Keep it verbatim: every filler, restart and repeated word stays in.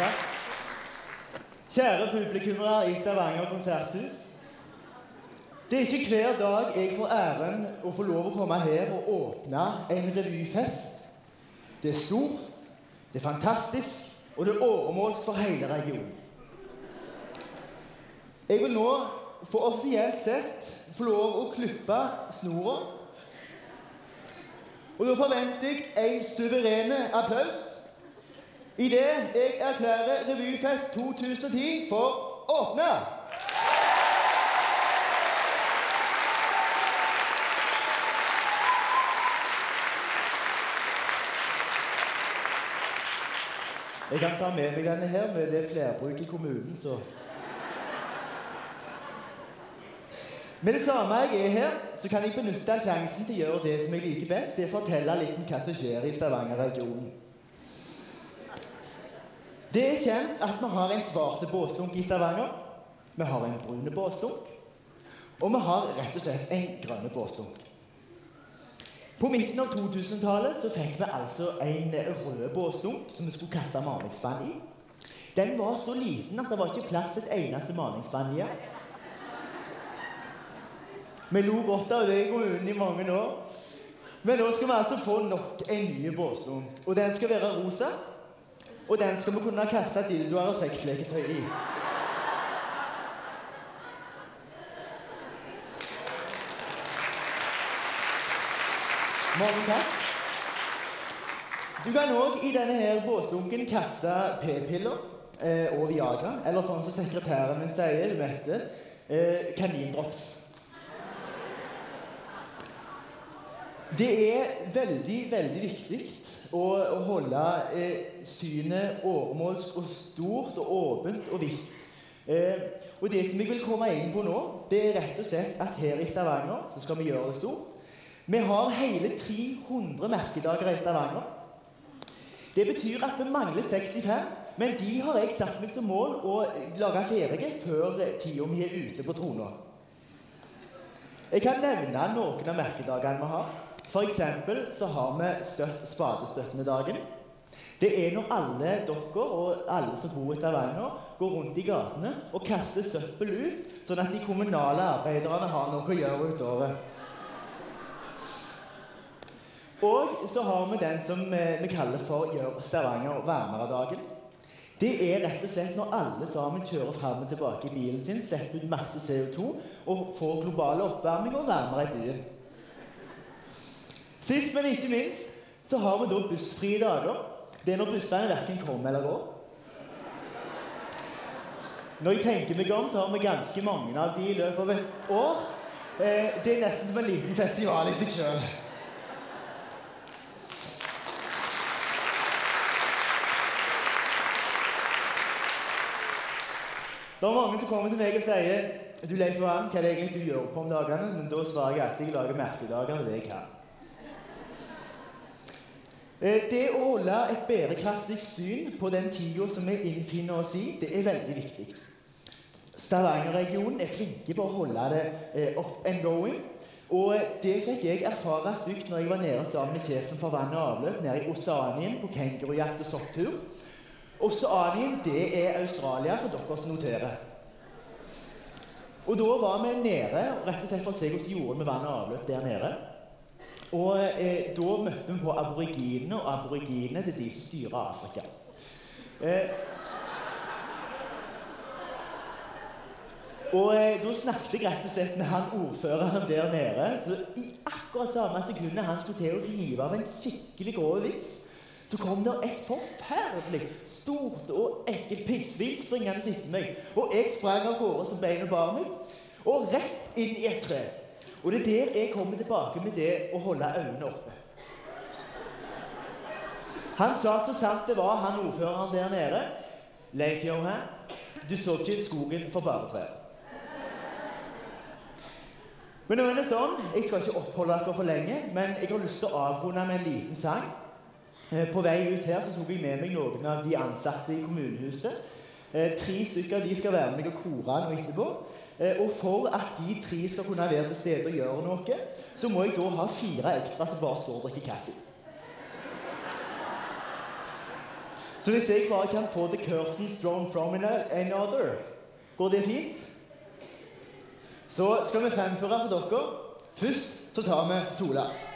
takk. Kjære publikummere i Stavanger konserthus. Det er ikke hver dag jeg får æren å få lov å komme her og åpne en revyfest. Det er stort, det er fantastisk, og det er åremålsk for hele regionen. Jeg vil nå få offisielt sett få lov å klippe snora. Og da forventer jeg en suverene applaus i det jeg erklærer Revyfest to tusen og ti for åpne. Jeg kan ta med meg denne her, med det flerbruk i kommunen, så... Med det samme jeg er her, så kan jeg benytte sjansen til å gjøre det som jeg liker best, det er å fortelle litt om hva som skjer i Stavanger-regionen. Det er kjent at vi har en svarte båslunk i Stavanger, vi har en brune båslunk, og vi har rett og slett en grønne båslunk. På midten av to tusen-tallet så fikk vi altså en rød båslunk som vi skulle kaste maningspann i. Den var så liten at det var ikke plass til et eneste maningspann i. Vi lo godt av det i kommunen i mange år. Men nå skal vi altså få nok en ny båslunk. Og den skal være rosa. Og den skal vi kunne kaste dildoer og sexleketøy i. Mange takk. Du kan også i denne her båslunken kaste p-piller eh, og Viagra. Eller sånn som sekretæren min sier, du vet det, eh, kanindrops. Det er veldig, veldig viktig å, å holde eh, synet åremålsk og stort og åpent og vidt. Eh, og det som jeg vil komme inn på nå, det er rett og slett at her i Stavanger så skal vi gjøre det stort. Vi har hele tre hundre merkedager i Stavanger. Det betyr at vi mangler sekstifem, men de har jeg satt meg som mål å lage ferdige før tiden vi er ute på trona. Jeg kan nevne noen av merkedagene vi har. For eksempel så har vi støtt spadestøttende dagen. Det er når alle dere og alle som bor i Stavanger går rundt i gatene og kaster søppel ut, sånn at de kommunale arbeiderne har noe å gjøre utover. Og så har vi den som vi kaller for Gjør Stavanger varmere dagen. Det er rett og slett når alle sammen kjører frem og tilbake i bilen sin, slipper ut masse C O to og får globale oppvarming og varmere i byen. Sist, men ikke minst, så har vi da bussfrie dager. Det er når bussene hverken kommer eller går. Når jeg tenker meg om, så har vi ganske mange av de i løpet av et år. Eh, det er nesten som en liten festival i seg selv. Det er mange som kommer til meg og sier «Du, Leif Johan, hva er det egentlig du gjør på om dagene?» Men da svarer jeg alltid «Jeg lager merkedager, og det jeg kan». Det å holde et bærekraftig syn på den tiden som vi innfinner oss i, det er veldig viktig. Stavanger-regionen er flinke på å holde det up and going, og det fikk jeg erfare stygt når jeg var nede sammen med sjefen for vann og avløp nede i Oceanien på kengurujakt og sopptur. Oceanien, det er Australia, for dere som noterer. Og da var vi nede, rett og slett for å se hvordan gjorde med vann og avløp der nede. Og eh, da møtte vi på aboriginene, og aboriginene det er de som styrer Afrika. Eh, og eh, da snakket jeg rett og slett med han ordføreren der nede, så i akkurat samme sekundet han skulle til å rive av en skikkelig grov vits, så kom det et forferdelig stort og ekkelt piggsvin springende etter meg, og jeg sprang av gårde som bein og bar meg, og rett inn i et tre. Og det er der jeg kommer tilbake med det å holde øynene oppe. Han sa så sant det var, han ordføreren der nede, Leif Johan, du så ikke skogen for bare trær. Men nå er det sånn, jeg skal ikke oppholde dere for lenge, men jeg har lyst til å avrunde med en liten sang. På vei ut her så tok jeg med meg noen av de ansatte i kommunehuset. Tre stykker av de skal være med meg og kore nå etterpå. Og for at de tre skal kunne være til stede og gjøre noe, så må jeg da ha fire ekstra som bare står og drikker kaffe. Så hvis jeg bare kan få the curtains drawn from another, går det fint? Så skal vi fremføre for dere. Først så tar vi Sola.